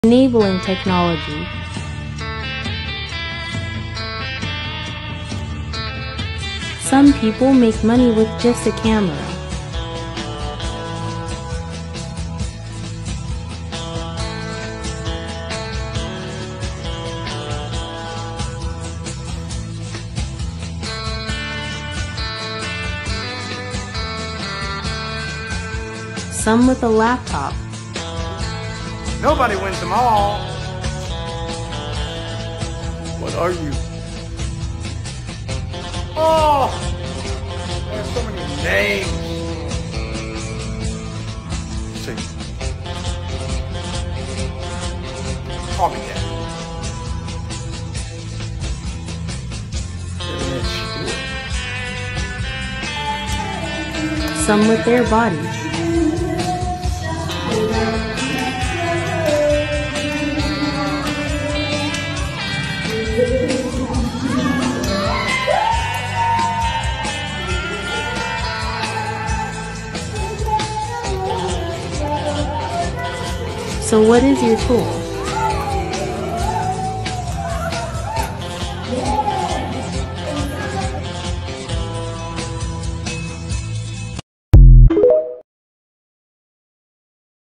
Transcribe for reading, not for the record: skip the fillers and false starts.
Enabling technology. Some people make money with just a camera. Some with a laptop. Nobody wins them all. What are you? Oh, there's so many names. See, call me Dad. Some with their bodies. So what is your tool?